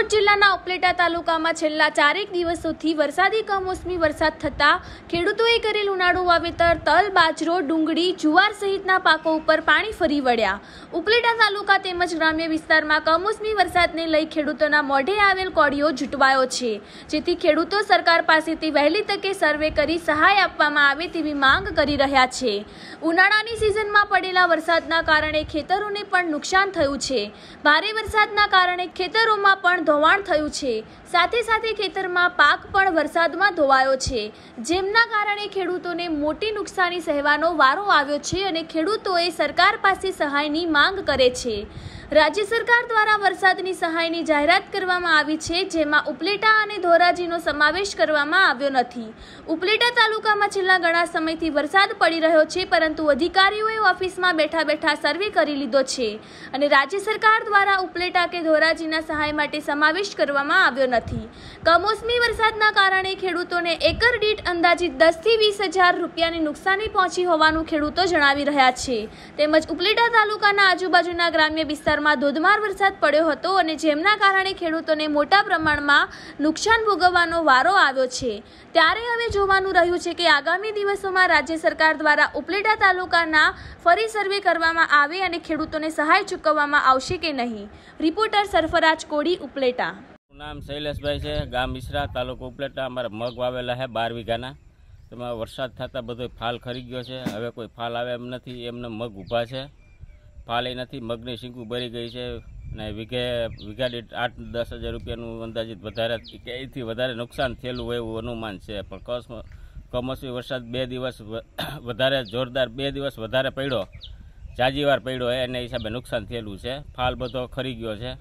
રાજકોટ જિલ્લાના ઉપલેટા તાલુકામાં છેલ્લા 4 દિવસોથી વરસાદી કમોસમી વરસાદ થતા ખેડૂતોએ કરેલ ઉનાળુ વાવેતર તલ, બાજરો, ડુંગળી, જુવાર સહિતના પાકો ઉપર પાણી ફરી વળ્યા। ઉપલેટા તાલુકા તેમજ ગ્રામ્ય વિસ્તારમાં કમોસમી વરસાદને લઈ ખેડૂતોના મોઢે આવેલ કોળિયો ઝૂંટવાયો છે, જેથી ખેડૂતો સરકાર પાસેથી વહેલી તકે સર્વે કરી સહાય આપવામાં આવે તેવી માંગ કરી રહ્યા છે। ઉનાળાની સિઝનમાં પડેલા વરસાદના કારણે ખેતરોને પણ નુકસાન થયું છે। ભારે વરસાદના કારણે ખેતરોમાં પણ ધોવાણ થયું છે, સાથે સાથે ખેતરમાં પાક પણ વરસાદમાં ધોવાયો છે, જેમના કારણે ખેડૂતોને મોટી નુકસાની સહેવાનો વારો આવ્યો છે અને ખેડૂતોએ સરકાર પાસે સહાયની માંગ કરે છે। રાજ્ય સરકાર દ્વારા વરસાદની સહાયની જાહેરાત કરવામાં આવી છે, જેમાં ઉપલેટા અને ધોરાજીનો સમાવેશ કરવામાં આવ્યો નથી। ઉપલેટા તાલુકામાં છેલ્લા ઘણા સમયથી વરસાદ પડી રહ્યો છે, પરંતુ અધિકારીઓએ ઓફિસમાં બેઠા બેઠા સર્વે કરી લીધો છે અને રાજ્ય સરકાર દ્વારા ઉપલેટા કે ધોરાજીના સહાય માટે સમાવેશ કરવામાં આવ્યો નથી। કમોસમી વરસાદના કારણે ખેડૂતોને એકર દીઠ અંદાજિત 10 થી 20 હજાર રૂપિયાની નુકસાની પહોંચી હોવાનું ખેડૂતો જણાવી રહ્યા છે। તેમજ ઉપલેટા તાલુકાના આજુબાજુના ગ્રામ્ય વિસ્તારમાં ધોધમાર વરસાદ પડ્યો હતો અને જેમના કારણે ખેડૂતોને મોટા પ્રમાણમાં નુકસાન ભોગવવાનો વારો આવ્યો છે। ત્યારે હવે જોવાનું રહ્યું છે કે આગામી દિવસોમાં રાજ્ય સરકાર દ્વારા ઉપલેટા તાલુકાના ફરી સર્વે કરવામાં આવે અને ખેડૂતોને સહાય ચૂકવવામાં આવશે કે નહીં। રિપોર્ટર સરફરાજ કોડી, ઉપલેટા। નામ શૈલેષભાઈ છે, ગામ ઈસરા, તાલુકો ઉપલેટા। અમારા મગ વાવેલા છે 12 વીઘાના। તેમાં વરસાદ થતાં બધો ફાલ ખરી ગયો છે। હવે કોઈ ફાલ આવે એમ નથી, એમને મગ ઊભા છે, ફાલ એ નથી, મગની શીંકું ભરી ગઈ છે ને વીઘા દીઠ 8-10 હજાર રૂપિયાનું અંદાજિત વધારે કે એથી વધારે નુકસાન થયેલું હોય એવું અનુમાન છે। પણ કમોસમી વરસાદ 2 દિવસ વધારે જોરદાર, 2 દિવસ વધારે પડ્યો, જાજીવાર પડ્યો હોય એને હિસાબે નુકસાન થયેલું છે। ફાલ બધો ખરી ગયો છે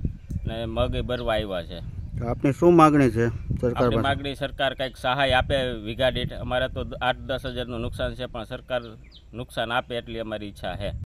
ને મગ એ ભરવા આવ્યા છે। આપની શું માગણી છે સરકાર પાસે? માગણી સરકાર કંઈક સહાય આપે વીઘા દીઠ। અમારે તો 8-10 હજારનું નુકસાન છે, પણ સરકાર નુકસાન આપે એટલી અમારી ઈચ્છા છે।